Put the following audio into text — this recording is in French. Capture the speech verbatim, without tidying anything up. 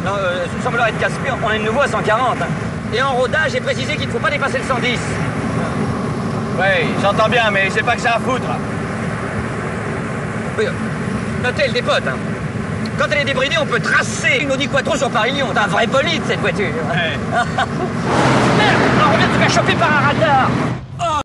Non, euh, sans vouloir être casse-pied, on est de nouveau à cent quarante. Hein. Et en rodage, j'ai précisé qu'il ne faut pas dépasser le cent dix. Oui, j'entends bien, mais j'ai pas que ça à foutre. Oui, notez le dépote, hein. Quand elle est débridée, on peut tracer une Audi Quattro sur Paris-Lyon. C'est un vrai bolide, cette voiture. Ouais. Merde, on vient de se faire choper par un radar.